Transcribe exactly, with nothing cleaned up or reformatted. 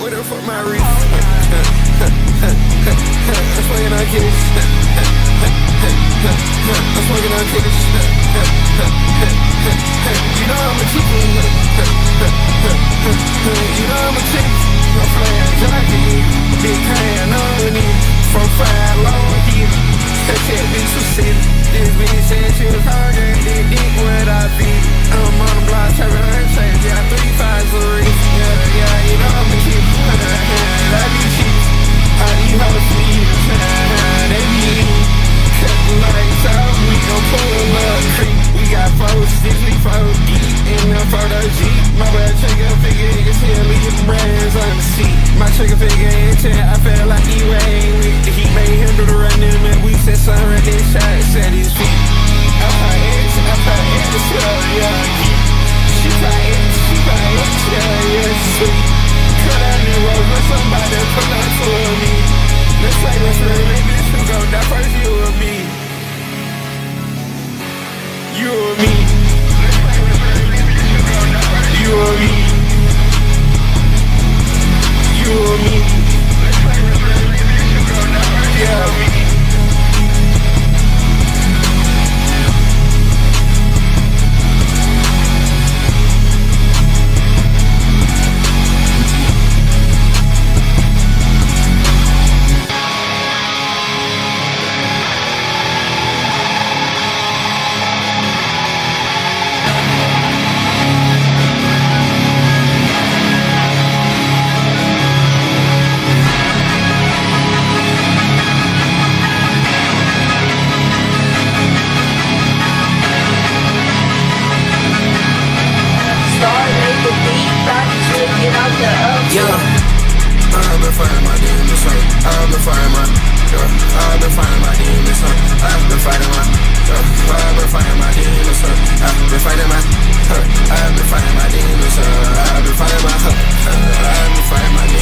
Where the fuck my reef? I'm swinging on kids. I'm swinging on kids. You know I'm a chicken. You know I'm a chicken. I'm flying jockey. Big hand on me. From five long here. That cat bitch was sick. This bitch said she was hungry. Didn't think what I be. I'm on the block, turning her change. Yeah, three fives a reef. Yeah, yeah, you know I'm a kid. I be cheap. I eat house meat. They be eating. Cut the lights out. We gon' pull up creep. We got four sticks, we four deep. In the photo Jeep. My bad trigger figure, you can tell me your brands on the seat. My trigger figure in ten, I felt like he rain with the heat. Made him do the running, man. We said something right there, shots at his feet. I put X, I put X, yeah, yeah. She put X, she put X, yeah, yeah, sweet. Cut out the road, let somebody come out to me. Let's say let's really, bitch, who gon' die first, you or me? You or me? You or me? You or me? Yeah, me. Yeah, I've been fighting my demons, son. I've been fighting my, yeah. I've been fighting my demons, son. I've been fighting my, yeah. I've been fighting my demons, son. I've been fighting my, huh. I've been fighting my demons, son. I've been fighting my, huh. I've been fighting my